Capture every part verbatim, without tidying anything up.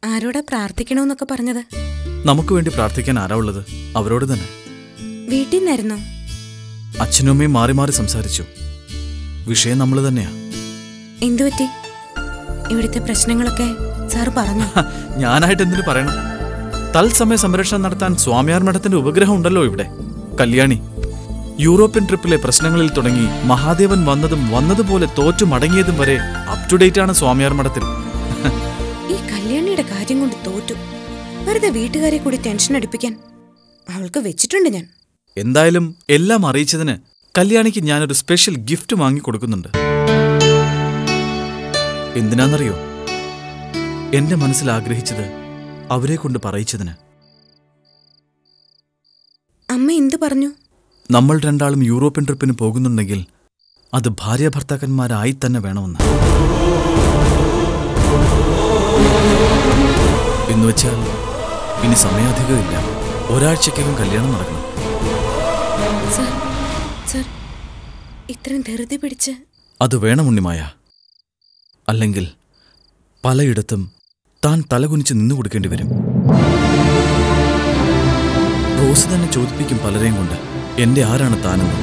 ആരോടാ പ്രാർത്ഥിക്കണമെന്നൊക്കെ പറഞ്ഞത്? നമുക്ക് വേണ്ടി പ്രാർത്ഥിക്കാൻ ആരാ ഉള്ളത്? അവരോട് തന്നെ. വീട്ടിൽ നിന്നായിരുന്നോ? അച്ഛനും അമ്മയും മാറി മാറി സംസാരിച്ചു. വിഷയം നമ്മൾ തന്നെയാ. എന്തുപറ്റി? ഇവിടുത്തെ പ്രശ്നങ്ങളൊക്കെ സാർ പറഞ്ഞു. ഞാനായിട്ട് എന്തിനു പറയണം? തത്സമയ സംരക്ഷണം നടത്താൻ സ്വാമിയാർ മഠത്തിന്റെ ഉപഗ്രഹം ഉണ്ടല്ലോ ഇവിടെ. കല്യാണി, യൂറോപ്യൻ ട്രിപ്പിലെ പ്രശ്നങ്ങളിൽ തുടങ്ങി മഹാദേവൻ വന്നതും വന്നതുപോലെ തോറ്റു മടങ്ങിയതും വരെ അപ് ടു ഡേറ്റ് ആണ് സ്വാമിയാർ മഠത്തിൽ. ഈ കല്യാണിയുടെ കാര്യം കൊണ്ട് തോറ്റു. വെറുതെ വീട്ടുകാരെ കൂടി ടെൻഷൻ അടിപ്പിക്കാൻ അവൾക്ക് വെച്ചിട്ടുണ്ട് ഞാൻ. എന്തായാലും എല്ലാം അറിയിച്ചതിന് കല്യാണിക്ക് ഞാനൊരു സ്പെഷ്യൽ ഗിഫ്റ്റ് വാങ്ങിക്കൊടുക്കുന്നുണ്ട്. എന്തിനാന്നറിയോ? എന്റെ മനസ്സിൽ ആഗ്രഹിച്ചത് അവരെ കൊണ്ട് പറയിച്ചതിന്. അമ്മ എന്തു പറഞ്ഞു? നമ്മൾ രണ്ടാളും യൂറോപ്യൻ ട്രിപ്പിന് പോകുന്നുണ്ടെങ്കിൽ അത് ഭാര്യ ഭർത്താക്കന്മാരായി തന്നെ വേണമെന്ന്. എന്നുവെച്ചാൽ ഇനി സമയാധികമില്ല. ഒരാഴ്ചക്കകം കല്യാണം നടക്കണം. ഇത്രയും ധൃതി പിടിച്ച് അത് വേണം ഉണ്ണിമായ. അല്ലെങ്കിൽ പലയിടത്തും താൻ തലകുനിച്ച് നിന്നു കൊടുക്കേണ്ടി വരും. റോസ് തന്നെ ചോദിപ്പിക്കും പലരെയും കൊണ്ട്, എന്റെ ആരാണ് താനെന്ന്.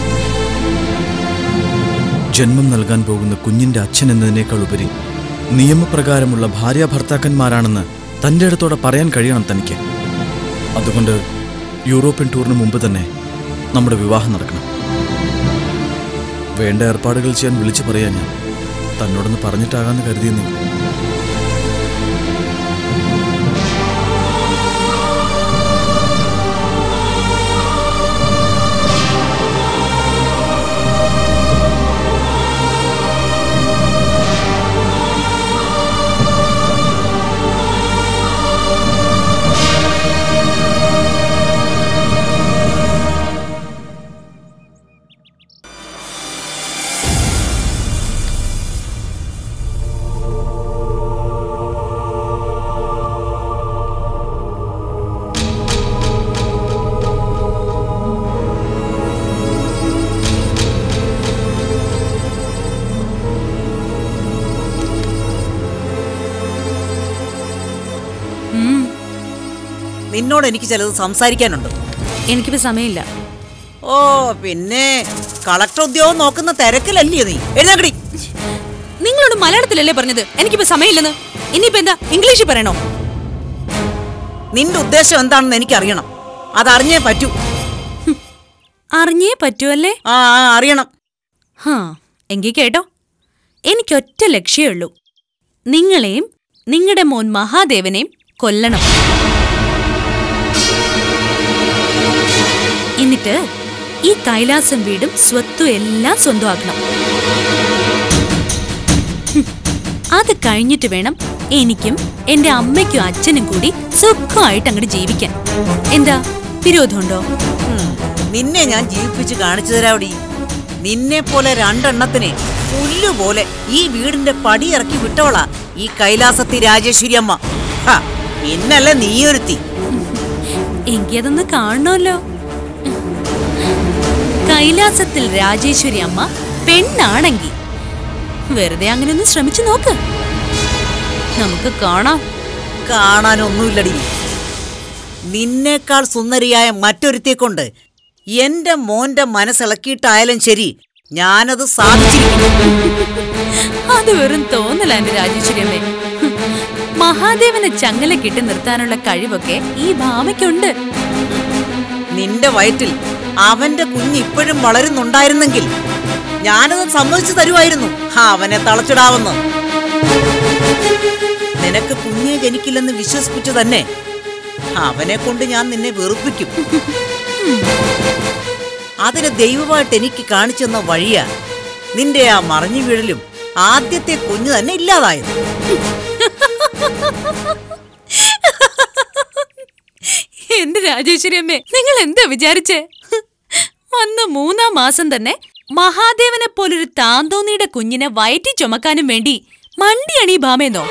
ജന്മം നൽകാൻ പോകുന്ന കുഞ്ഞിന്റെ അച്ഛൻ എന്നതിനേക്കാൾ ഉപരി നിയമപ്രകാരമുള്ള ഭാര്യ ഭർത്താക്കന്മാരാണെന്ന് തന്റെ അടുത്തോടെ പറയാൻ കഴിയണം തനിക്ക്. അതുകൊണ്ട് യൂറോപ്യൻ ടൂറിന് മുമ്പ് തന്നെ നമ്മുടെ വിവാഹം നടക്കണം. വേണ്ട ഏർപ്പാടുകൾ ചെയ്യാൻ വിളിച്ചു പറയാൻ ഞാൻ തന്നോടൊന്ന് പറഞ്ഞിട്ടാകാന്ന് കരുതിയെന്നേ. നിന്നോട് എനിക്ക് ചിലത് സംസാരിക്കാനുണ്ട്. എനിക്കിപ്പോ സമയമില്ല. ഓ പിന്നെ കളക്ടർ ഉദ്യോഗം നോക്കുന്ന തിരക്കിലല്ലേ നീ? എഴുന്നേക്കടി. നിങ്ങളോട് മലയാളത്തിലല്ലേ പറഞ്ഞത് എനിക്കിപ്പോ സമയമില്ലെന്ന്? ഇനിയിപ്പോ എന്താ ഇംഗ്ലീഷിൽ പറയണോ? നിന്റെ ഉദ്ദേശം എന്താണെന്ന് എനിക്കറിയണം. അതറിഞ്ഞേ പറ്റൂ. അറിഞ്ഞേ പറ്റുമല്ലേ? ആ അറിയണം. ഹാ എങ്കിൽ കേട്ടോ, എനിക്കൊറ്റ ലക്ഷ്യമേ ഉള്ളൂ. നിങ്ങളെയും നിങ്ങളുടെ മോൻ മഹാദേവനെയും കൊല്ലണം. എന്നിട്ട് ഈ കൈലാസം വീടും സ്വത്തും എല്ലാം സ്വന്തമാക്കണം. അത് കഴിഞ്ഞിട്ട് വേണം എനിക്കും എന്റെ അമ്മയ്ക്കും അച്ഛനും കൂടി സുഖമായിട്ട് അങ്ങോട്ട് ജീവിക്കാൻ. എന്താ വിരോധമുണ്ടോ? നിന്നെ ഞാൻ ജീവിപ്പിച്ച് കാണിച്ചു തരാവടി. നിന്നെ പോലെ രണ്ടെണ്ണത്തിനെ പുല്ലുപോലെ ഈ വീടിന്റെ പടിയിറക്കി വിട്ടവളാ ഈ കൈലാസത്തി രാജേശ്വരി അമ്മ. പിന്നല്ല നീയൊരുത്തി. എങ്കി അതൊന്ന് കാണണമല്ലോ. കൈലാസത്തിൽ രാജേശ്വരി അമ്മ പെണ്ണാണെങ്കി വെറുതെ അങ്ങനെ ഒന്ന് ശ്രമിച്ചു നോക്ക്. നമുക്ക് കാണാം. കാണാനൊന്നുമില്ലടി. നിന്നേക്കാൾ സുന്ദരിയായ മറ്റൊരുത്തിയെ കൊണ്ട് എന്റെ മോന്റെ മനസ്സിളക്കിയിട്ടായാലും ശരി, ഞാനത് സാധിച്ചിരിക്കും. അത് വെറും തോന്നല എന്റെ രാജേശ്വരി അമ്മേ. മഹാദേവനെ ചങ്ങല കിട്ടി നിർത്താനുള്ള കഴിവൊക്കെ ഈ ഭാമയ്ക്കുണ്ട്. നിന്റെ വയറ്റിൽ അവന്റെ കുഞ്ഞ് ഇപ്പോഴും വളരുന്നുണ്ടായിരുന്നെങ്കിൽ ഞാനത് സമ്മതിച്ചു തരുമായിരുന്നു അവനെ തളച്ചിടാവെന്ന്. നിനക്ക് കുഞ്ഞെ ജനിക്കില്ലെന്ന് വിശ്വസിപ്പിച്ചു തന്നെ അവനെ കൊണ്ട് ഞാൻ നിന്നെ വെറുപ്പിക്കും. അതിന് ദൈവമായിട്ട് എനിക്ക് കാണിച്ചു തന്ന വഴിയാ നിന്റെ ആ മറിഞ്ഞു വീഴലും ആദ്യത്തെ കുഞ്ഞു തന്നെ ഇല്ലാതായത്. എന്റെ രാജേശ്വരി അമ്മേ, നിങ്ങൾ എന്താ വിചാരിച്ചേ? വന്ന മൂന്നാം മാസം തന്നെ മഹാദേവനെ പോലൊരു താന്തോന്നിയുടെ കുഞ്ഞിനെ വയറ്റി ചുമക്കാനും വേണ്ടി മണ്ടിയാണ് ഈ ഭാമയെന്നോ?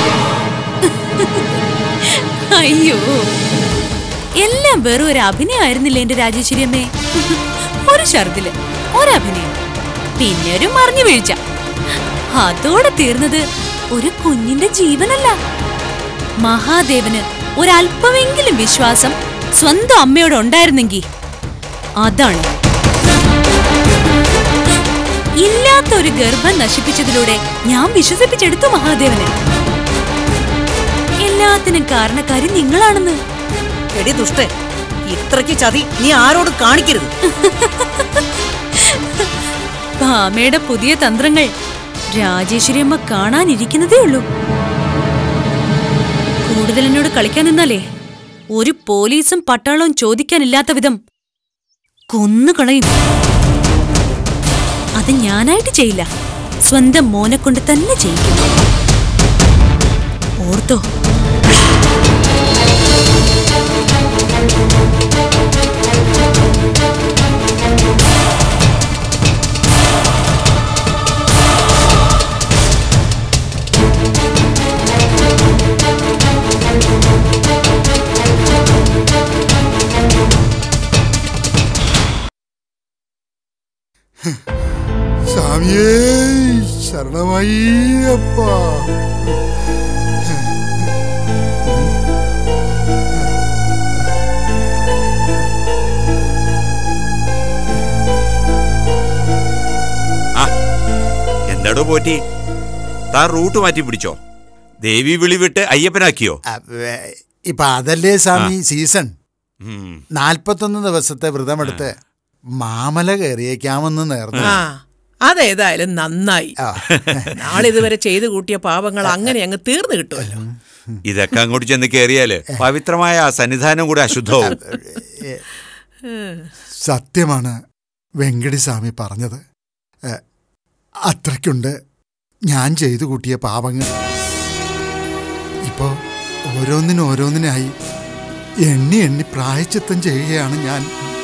അയ്യോ, എല്ലാം വെറും ഒരു അഭിനയമായിരുന്നില്ലേ എന്റെ രാജേശ്വരി അമ്മേ? ഒരു ഷർദില് ഒരഭിനയം, പിന്നെ ഒരു മറിഞ്ഞു വീഴ്ച, അതോടെ തീർന്നത് ഒരു കുഞ്ഞിന്റെ ജീവനല്ല, മഹാദേവന് ഒരല്പമെങ്കിലും വിശ്വാസം സ്വന്തം അമ്മയോട് ഉണ്ടായിരുന്നെങ്കിൽ അതാണ്. ഇല്ലാത്ത ഒരു ഗർഭം നശിപ്പിച്ചതിലൂടെ ഞാൻ വിശ്വസിപ്പിച്ചെടുത്തു മഹാദേവന്. എല്ലാത്തിനും കാരണക്കാരി നിങ്ങളാണെന്ന്. എടി ദുഷ്ടേ, ഇത്രയ്ക്ക് ചതി നീ ആരോട് കാണിക്കരുത്. ഭാമയുടെ പുതിയ തന്ത്രങ്ങൾ രാജേശ്വരി അമ്മ കാണാനിരിക്കുന്നതേ ഉള്ളൂ. കൂടുതൽ എന്നോട് കളിക്കാൻ നിന്നാലേ ഒരു പോലീസും പട്ടാളവും ചോദിക്കാനില്ലാത്ത വിധം കൊന്നുകളയും. അത് ഞാനായിട്ട് ചെയ്യില്ല, സ്വന്തം മോനെ കൊണ്ട് തന്നെ ചെയ്യിക്കും. ഓർത്തോ? സ്വാമിയേ ശരണമായി അപ്പ. എന്താടോ പോറ്റി, താൻ റൂട്ട് മാറ്റി പിടിച്ചോ? ദേവി വിളി വിട്ട് അയ്യപ്പനാക്കിയോ? ഇപ്പൊ അതല്ലേ സ്വാമി സീസൺ. നാൽപ്പത്തൊന്ന് ദിവസത്തെ വ്രതമെടുത്ത് മാമല കയറിയേക്കാമെന്ന് നേർന്നു. അതേതായാലും നന്നായി. നാളിതുവരെ ചെയ്തു കൂട്ടിയ പാപങ്ങൾ അങ്ങനെ അങ്ങ് തീർന്നു കിട്ടുമല്ലോ. ഇതൊക്കെ അങ്ങോട്ട് ചെന്ന് കയറിയാല് പവിത്രമായ ആ സന്നിധാനം കൂടെ അശുദ്ധവും. സത്യമാണ് വെങ്കടി സ്വാമി പറഞ്ഞത്. അത്രയ്ക്കുണ്ട് ഞാൻ ചെയ്തു കൂട്ടിയ പാപങ്ങൾ. ഇപ്പോ ഓരോന്നിനും ഓരോന്നിനായി എണ്ണി എണ്ണി പ്രായച്ചിത്തം ചെയ്യുകയാണ് ഞാൻ.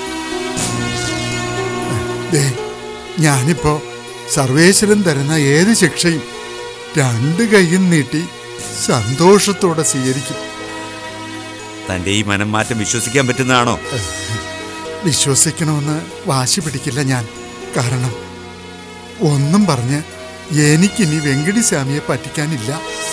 ഞാനിപ്പോ സർവേശ്വരൻ തരുന്ന ഏത് ശിക്ഷയും രണ്ട് കൈയും നീട്ടി സന്തോഷത്തോടെ സ്വീകരിക്കും. തന്റെ ഈ മനം മാറ്റം വിശ്വസിക്കാൻ പറ്റുന്നതാണോ? വിശ്വസിക്കണമെന്ന് വാശി പിടിക്കില്ല ഞാൻ. കാരണം ഒന്നും പറഞ്ഞ് എനിക്കിനി വെങ്കടി സ്വാമിയെ പറ്റിക്കാനില്ല.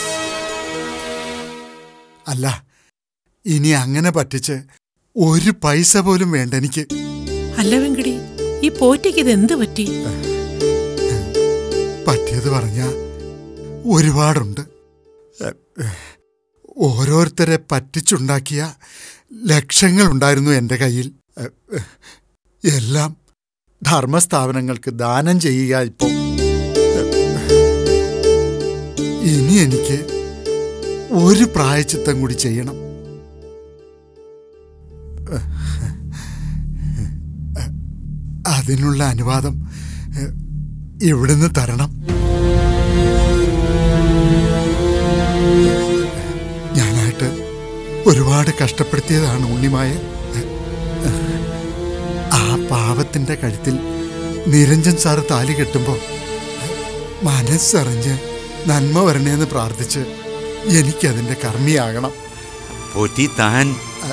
അല്ല, ഇനി അങ്ങനെ പറ്റിച്ച് ഒരു പൈസ പോലും വേണ്ട എനിക്ക്. അല്ല വെങ്കടി, ഈ പോറ്റയ്ക്ക് ഇത് എന്ത് പറ്റി? പറ്റിയത് പറഞ്ഞ ഒരുപാടുണ്ട്. ഓരോരുത്തരെ പറ്റിച്ചുണ്ടാക്കിയ ലക്ഷങ്ങളുണ്ടായിരുന്നു എൻ്റെ കയ്യിൽ. എല്ലാം ധർമ്മസ്ഥാപനങ്ങൾക്ക് ദാനം ചെയ്യുക. ഇപ്പോ ഇനി എനിക്ക് ഒരു പ്രായച്ചിത്തം കൂടി ചെയ്യണം. അതിനുള്ള അനുവാദം ഇവിടുന്ന് തരണം. ഞാനായിട്ട് ഒരുപാട് കഷ്ടപ്പെടുത്തിയതാണ് ഉണ്ണിമായ. ആ പാവത്തിന്റെ കഴുത്തിൽ നിരഞ്ജൻ സാറ് താലി കെട്ടുമ്പോൾ മനസ്സറിഞ്ഞ് നന്മ വരണേന്ന് പ്രാർത്ഥിച്ച് എനിക്കതിന്റെ കർമ്മിയാകണം. താൻ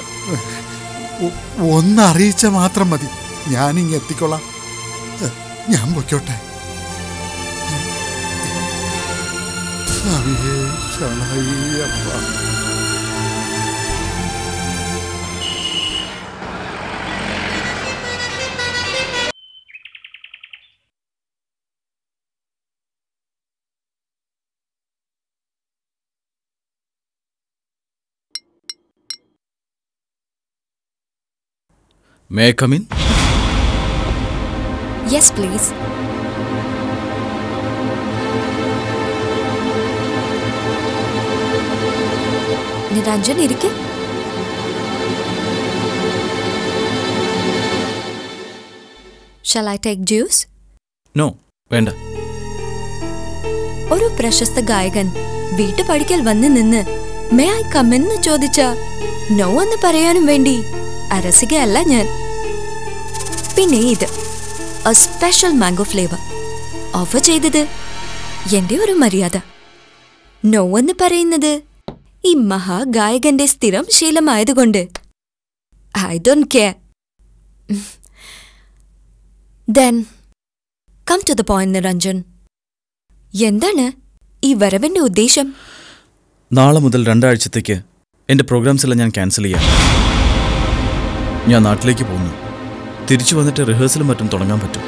ഒന്നറിയിച്ച മാത്രം മതി, ഞാനിങ്ങ് എത്തിക്കൊള്ളാം. ഞാൻ പൊയ്ക്കോട്ടെ. May I come in? Yes, please. Niranjan, irike. Shall I take juice? No, വേണ്ട. ഒരു പ്രശസ്ത ഗായകൻ വീട്ടു പഠിക്കൽ വന്ന് നിന്ന് മേ ഐ കം എന്ന് ചോദിച്ച നോ എന്ന് പറയാനും വേണ്ടി അരസികയല്ല ഞാൻ. പിന്നെ ഇത് a special mango flavor offer ചെയ്തത് എന്റെ ഒരു മര്യാദ. നോ എന്ന് പറയുന്നത് ഈ മഹാഗായകന്റെ സ്ഥിരം ശീലമായതുകൊണ്ട് I don't care. Then come to the point, Niranjan. എന്താണ് ഈ വരവിന്റെ ഉദ്ദേശം? നാളെ മുതൽ രണ്ടാഴ്ചത്തേക്ക് എൻ്റെ പ്രോഗ്രാംസ് എല്ലാം ഞാൻ ക്യാൻസൽ ചെയ്യാം. ഞാൻ നാട്ടിലേക്ക് പോകുന്നു. തിരിച്ചു വന്നിട്ട് റിഹേഴ്സലും മറ്റും തുടങ്ങാൻ പറ്റും.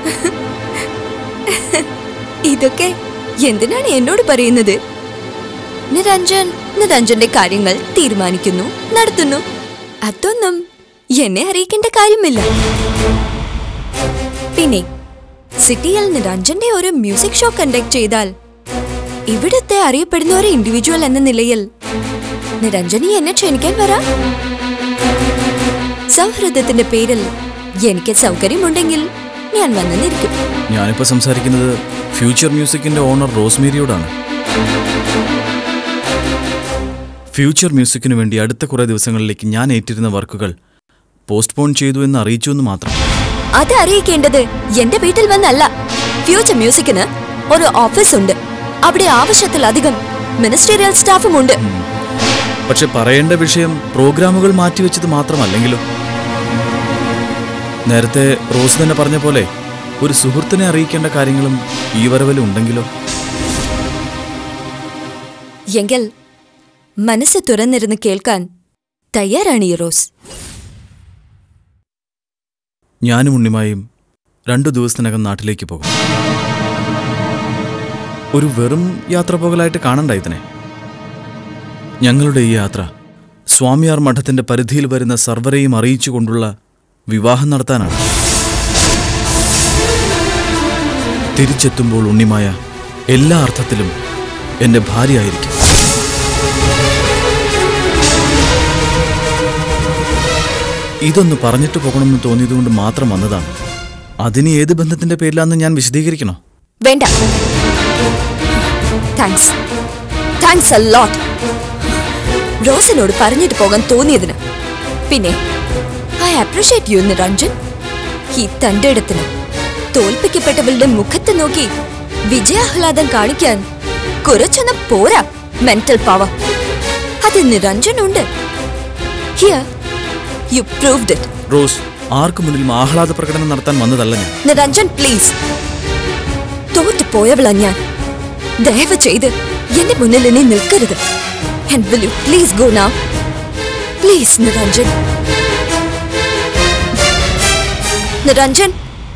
ഇതൊക്കെ എന്തിനാണ് എന്നോട് പറയുന്നത്? നിരഞ്ജൻ നിരഞ്ജന്റെ കാര്യങ്ങൾ തീരുമാനിക്കുന്നു, നടത്തുന്നു. അതൊന്നും എന്നെ അറിയിക്കേണ്ട കാര്യമില്ല. പിന്നെ സിറ്റിയിൽ നിരഞ്ജന്റെ ഒരു മ്യൂസിക് ഷോ കണ്ടക്ട് ചെയ്താൽ ഇവിടുത്തെ അറിയപ്പെടുന്ന ഒരു ഇൻഡിവിജ്വൽ എന്ന നിലയിൽ നിരഞ്ജനി എന്നെ ക്ഷണിക്കാൻ വരാം. സൗഹൃദത്തിന്റെ പേരിൽ എനിക്ക് സൗകര്യമുണ്ടെങ്കിൽ ഞാൻ വന്നിരിക്കും. ഞാനിപ്പോ സംസാരിക്കുന്നത് ഫ്യൂച്ചർ മ്യൂസിക്കിന്റെ ഓണർ റോസ്മേരിയോടാണ്. ഫ്യൂച്ചർ മ്യൂസിക്കിനു വേണ്ടി അടുത്ത കുറെ ദിവസങ്ങളിലേക്ക് ഞാൻ ഏറ്റിരുന്ന വർക്കുകൾ പോസ്റ്റ്പോൺ ചെയ്തു എന്ന് അറിയിച്ചു എന്ന് മാത്രം. അത് അറിയിക്കേണ്ടത് എന്റെ വീട്ടിൽ വന്നല്ല. ഫ്യൂച്ചർ മ്യൂസിക്കിന് ഒരു ഓഫീസ് ഉണ്ട്. അവിടെ ആവശ്യത്തിലധികം മിനിസ്റ്റീരിയൽ സ്റ്റാഫും ഉണ്ട്. പക്ഷെ പറയേണ്ട വിഷയം പ്രോഗ്രാമുകൾ മാറ്റിവെച്ചത് മാത്രമല്ലെങ്കിലോ? നേരത്തെ റോസ് തന്നെ പറഞ്ഞ പോലെ ഒരു സുഹൃത്തിനെ അറിയിക്കേണ്ട കാര്യങ്ങളും ഈ വരവിലും ഉണ്ടെങ്കിലോ? എങ്കിൽ മനസ്സ് തുറന്നിരുന്ന് കേൾക്കാൻ തയ്യാറാണ് ഈ റോസ്. ഞാനും ഉണ്ണിമായും രണ്ടു ദിവസത്തിനകം നാട്ടിലേക്ക് പോകും. ഒരു വെറും യാത്ര പോകലായിട്ട് കാണണ്ട ഇതിനെ. ഞങ്ങളുടെ ഈ യാത്ര സ്വാമിയാർ മഠത്തിന്റെ പരിധിയിൽ വരുന്ന സർവരെയും അറിയിച്ചുകൊണ്ടുള്ള വിവാഹം നടത്താനാണ്. തിരിച്ചെത്തുമ്പോൾ ഉണ്ണിമായ എല്ലാ അർത്ഥത്തിലും എന്റെ ഭാര്യയായിരിക്കും. ഇതൊന്ന് പറഞ്ഞിട്ട് പോകണമെന്ന് തോന്നിയതുകൊണ്ട് മാത്രം വന്നതാണ്. അതിന് ഏത് ബന്ധത്തിന്റെ പേരിലാന്ന് ഞാൻ വിശദീകരിക്കണോ? വേണ്ട. Thanks thanks a lot. റോസിനോട് പറഞ്ഞിട്ട് പോകാൻ തോന്നിയതിന്. പിന്നെ ഐ അപ്രീഷിയേറ്റ് യു നിരഞ്ജൻ. ഈ തന്റെ ഇടത്തിന് തോൽപ്പിക്കപ്പെട്ടവളുടെ മുഖത്ത് നോക്കി വിജയാഹ്ലാദം കാണിക്കാൻ കുറച്ചൊന്നും പോരാ മെന്റൽ പവർ. അത് നിരഞ്ജനുണ്ട്. Here you proved it. Rose, ആർക്കു മുന്നിലും ആഹ്ലാദ പ്രകടനം നടത്താൻ വന്നതല്ല ഞാൻ. നിരഞ്ജൻ പ്ലീസ്, തോറ്റു പോയവളാ ഞാൻ. ദയവ് ചെയ്ത് എന്റെ മുന്നിൽ ഇനി നിൽക്കരുത്. And will you please go now? Please, Niranjan. Niranjan,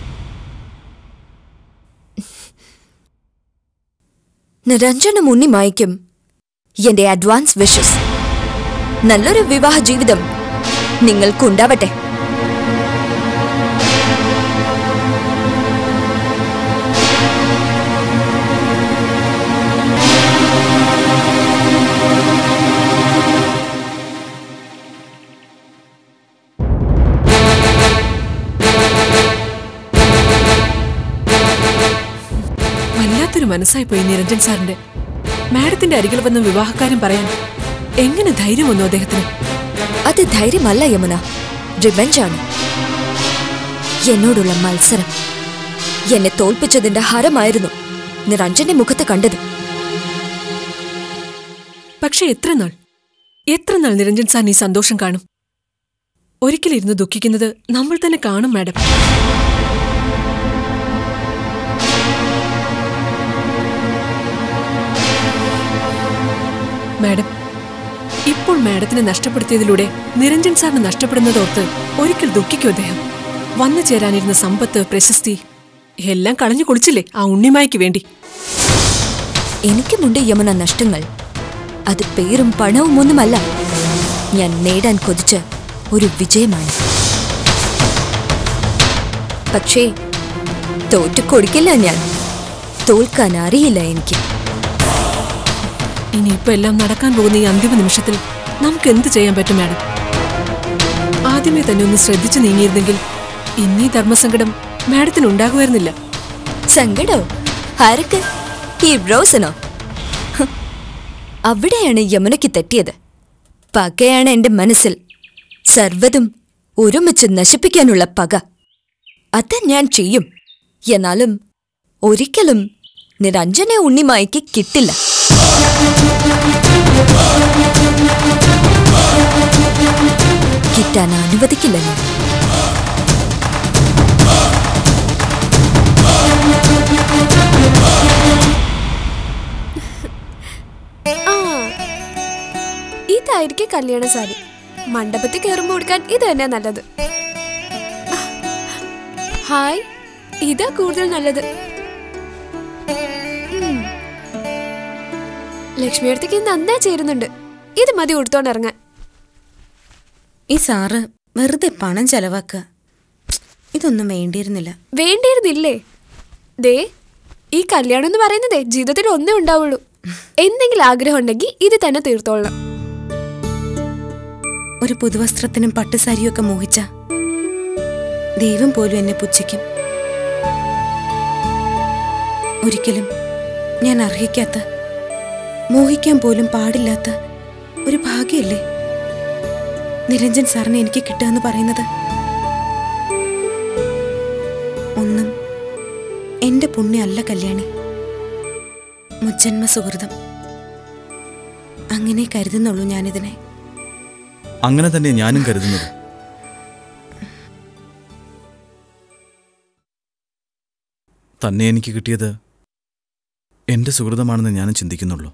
നിരഞ്ജനും ഉണ്ണിമായ്ക്കും എന്റെ അഡ്വാൻസ് വിഷസ്. നല്ലൊരു വിവാഹ ജീവിതം നിങ്ങൾക്കുണ്ടാവട്ടെ. വല്ലാത്തൊരു മനസ്സായി പോയി നിരഞ്ജൻ സാറിന്റെ. മാഡത്തിന്റെ അരികിൽ വന്ന വിവാഹക്കാരൻ പറയാൻ എങ്ങനെ ധൈര്യം വന്നു അദ്ദേഹത്തിന്? അത് ധൈര്യമല്ല യമുന, റിവെഞ്ചാണ്. എന്നോടുള്ള മത്സരം. എന്നെ തോൽപ്പിച്ചതിന്റെ ഹരമായിരുന്നു നിരഞ്ജന്റെ മുഖത്ത് കണ്ടത്. പക്ഷെ എത്ര നാൾ എത്ര നാൾ നിരഞ്ജൻ സാറിന് ഈ സന്തോഷം കാണും? ഒരിക്കലിരുന്ന് ദുഃഖിക്കുന്നത് നമ്മൾ തന്നെ കാണും മാഡം. മാഡം, ഇപ്പോൾ മാഡത്തിനെ നഷ്ടപ്പെടുത്തിയതിലൂടെ നിരഞ്ജൻ സാറിന് നഷ്ടപ്പെടുന്നതോർത്ത് ഒരിക്കൽ ദുഃഖിക്കും അദ്ദേഹം. വന്നു ചേരാനിരുന്ന സമ്പത്ത്, പ്രശസ്തി എല്ലാം കളഞ്ഞു കുളിച്ചില്ലേ ആ ഉണ്ണിമായ്ക്ക് വേണ്ടി? എനിക്കുമുണ്ട് യമുന നഷ്ടങ്ങൾ. അത് പേരും പണവും ഒന്നുമല്ല. ഞാൻ നേടാൻ കൊതിച്ച ഒരു വിജയമാണ്. പക്ഷേ തോറ്റു കൊടുക്കില്ല ഞാൻ. തോൽക്കാൻ അറിയില്ല എനിക്ക്. ഇനിയിപ്പോ എല്ലാം നടക്കാൻ പോകുന്ന ഈ അന്തിമ നിമിഷത്തിൽ നമുക്ക് എന്ത് ചെയ്യാൻ പറ്റും മാഡം? ആദ്യമേ തന്നെ ഒന്ന് ശ്രദ്ധിച്ചു നീങ്ങിയിരുന്നെങ്കിൽ ഇന്നീ ധർമ്മസങ്കടം മാഡത്തിന് ഉണ്ടാകുമായിരുന്നില്ല. സങ്കടോ? ആർക്ക്? ഈ റോസിനോ? അവിടെയാണ് യമുനയ്ക്ക് തെറ്റിയത്. പകയാണ് എന്റെ മനസ്സിൽ. സർവ്വതും ഒരുമിച്ച് നശിപ്പിക്കാനുള്ള പക. അത് ഞാൻ ചെയ്യും. എന്നാലും ഒരിക്കലും നിരഞ്ജനെ ഉണ്ണിമായ്ക്ക് കിട്ടില്ല. കിട്ടാൻ അനുവദിക്കില്ല ഞാൻ. ഇതായിരിക്കും കല്യാണ സാരി. മണ്ഡപത്തിൽ കയറുമ്പോ കൊടുക്കാൻ ഇത് തന്നെ നല്ലത്. ഹായ്, ഇതാ കൂടുതൽ നല്ലത്. ലക്ഷ്മിയടുത്തേക്ക് നന്നായി ചേരുന്നുണ്ട്. ഇത് മതി കൊടുത്തോണ്ട് ഇറങ്ങാൻ. ഈ സാറ് വെറുതെ പണം ചെലവാക്കുക. ഇതൊന്നും വേണ്ടിയിരുന്നില്ല. വേണ്ടിയിരുന്നില്ലേ? ദേ, ഈ കല്യാണം എന്ന് പറയുന്നതേ ജീവിതത്തിൽ ഒന്നേ ഉണ്ടാവുള്ളൂ. എന്തെങ്കിലും ആഗ്രഹം ഉണ്ടെങ്കിൽ ഇത് തന്നെ തീർത്തോളണം. ഒരു പുതുവസ്ത്രത്തിനും പട്ടുസാരിയും ഒക്കെ മോഹിച്ച ദൈവം പോലും എന്നെ പുച്ഛിക്കും. ഒരിക്കലും ഞാൻ അർഹിക്കാത്ത, മോഹിക്കാൻ പോലും പാടില്ലാത്ത ഒരു ഭാഗ്യമല്ലേ നിരഞ്ജൻ സാറിനെ എനിക്ക് കിട്ടുക എന്ന് പറയുന്നത്. ഒന്നും എന്റെ പുണ്യമല്ല കല്യാണി, മുജ്ജന്മ സുഹൃതം. അങ്ങനെ കരുതുന്നുള്ളൂ ഞാനിതിനെ. അങ്ങനെ തന്നെ ഞാനും കരുതുന്നത്. തന്നെ എനിക്ക് കിട്ടിയത് എന്റെ സുഹൃതമാണെന്ന് ഞാനും ചിന്തിക്കുന്നുള്ളൂ.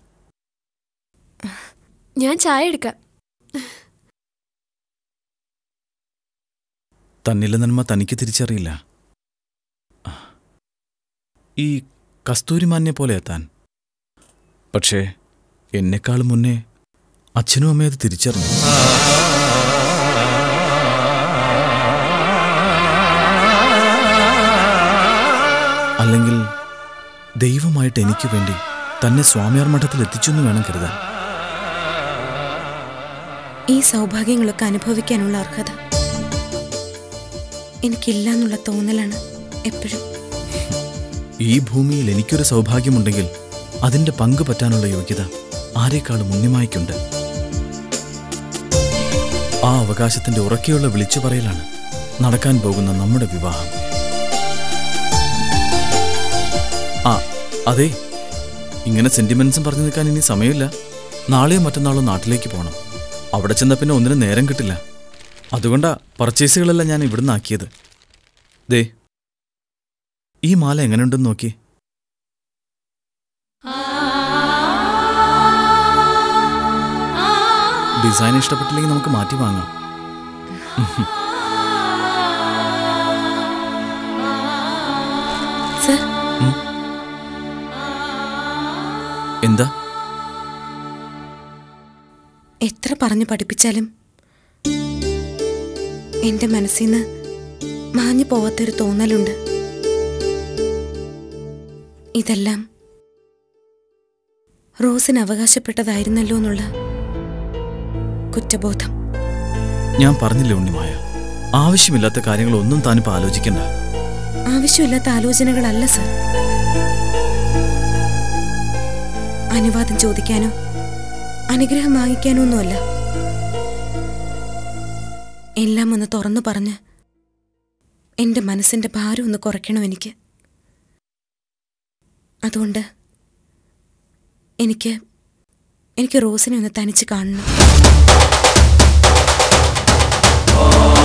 ഞാൻ ചായ എടുക്കാം. തന്നിലെ നന്മ തനിക്ക് തിരിച്ചറിയില്ല. ഈ കസ്തൂരിമാനെ പോലെ എത്താൻ. പക്ഷേ എന്നെക്കാളും മുന്നേ അച്ഛനും അമ്മയും അത് തിരിച്ചറിഞ്ഞു. അല്ലെങ്കിൽ ദൈവമായിട്ട് എനിക്ക് വേണ്ടി തന്നെ സ്വാമിയാർ മഠത്തിൽ എത്തിച്ചു എന്ന് വേണം കരുതാൻ. ഈ സൗഭാഗ്യങ്ങളൊക്കെ അനുഭവിക്കാനുള്ള അർഹത എനിക്കില്ല എന്നുള്ള തോന്നലാണ് എപ്പോഴും. ഈ ഭൂമിയിൽ എനിക്കൊരു സൗഭാഗ്യമുണ്ടെങ്കിൽ അതിന്റെ പങ്ക് പറ്റാനുള്ള യോഗ്യത ആരെക്കാളും ഉണ്ണിമായ്ക്കുണ്ട്. ആ അവകാശത്തിന്റെ ഉറക്കെയുള്ള വിളിച്ചു പറയലാണ് നടക്കാൻ പോകുന്ന നമ്മുടെ വിവാഹം. ആ അതെ, ഇങ്ങനെ സെന്റിമെന്റ്സും പറഞ്ഞു നിൽക്കാൻ ഇനി സമയമില്ല. നാളെയോ മറ്റന്നാളോ നാട്ടിലേക്ക് പോകണം. അവിടെ ചെന്ന പിന്നെ ഒന്നിനും നേരം കിട്ടില്ല. അതുകൊണ്ടാ പർച്ചേസുകളെല്ലാം ഞാൻ ഇവിടുന്ന് ആക്കിയത്. ദേ, ഈ മാല എങ്ങനെയുണ്ടെന്ന് നോക്കി. ഡിസൈൻ ഇഷ്ടപ്പെട്ടില്ലെങ്കിൽ നമുക്ക് മാറ്റി വാങ്ങാം. സർ, എന്താ? എത്ര പറഞ്ഞു പഠിപ്പിച്ചാലും എന്റെ മനസ്സിൽ നിന്ന് മാഞ്ഞു പോവാത്തൊരു തോന്നലുണ്ട്. ഇതെല്ലാം റോസിന് അവകാശപ്പെട്ടതായിരുന്നല്ലോ എന്നുള്ള കുറ്റബോധം. ഞാൻ പറഞ്ഞില്ലേ ഉണ്ണിമായ, ആവശ്യമില്ലാത്ത കാര്യങ്ങളൊന്നും താനിപ്പോ ആലോചിക്കണ്ട. ആവശ്യമില്ലാത്ത ആലോചനകളല്ല സർ. അനുവാദം ചോദിക്കാനോ അനുഗ്രഹം വാങ്ങിക്കാനോ ഒന്നുമല്ല. എല്ലാം ഒന്ന് തുറന്നു പറഞ്ഞ് എന്റെ മനസ്സിന്റെ ഭാരം ഒന്ന് കുറയ്ക്കണം എനിക്ക്. അതുകൊണ്ട് എനിക്ക് എനിക്ക് റോസിനെ ഒന്ന് തനിച്ച് കാണണം.